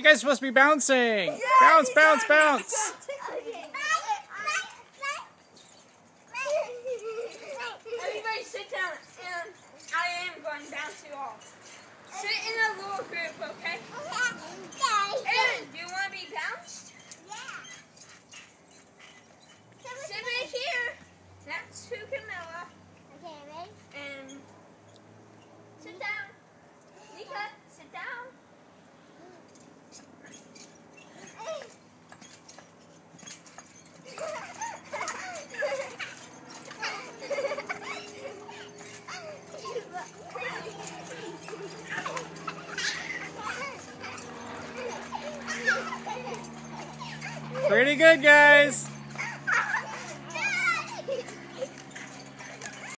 You guys are supposed to be bouncing. Bounce, bounce, bounce. Everybody sit down, and I am going to bounce you all. Sit in a little group, okay? Aaron, do you want to be bounced? Yeah. Sit right here. Next to Camilla. Okay, ready? And sit down. Nika, sit down. Pretty good, guys.